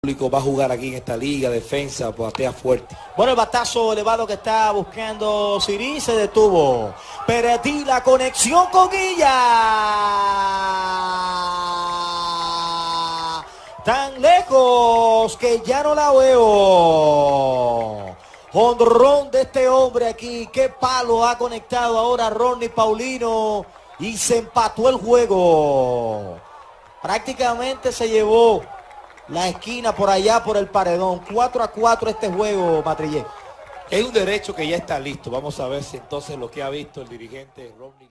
Va a jugar aquí en esta liga, defensa, batea fuerte. Bueno, el batazo elevado que está buscando Siri se detuvo. Perdí la conexión con ella. Tan lejos que ya no la veo. Jonrón de este hombre aquí. Qué palo ha conectado ahora Ronnie Paulino. Y se empató el juego. Prácticamente se llevó la esquina por allá por el paredón. 4-4 este juego, Matrillé. Es un derecho que ya está listo. Vamos a ver si entonces lo que ha visto el dirigente Ronnie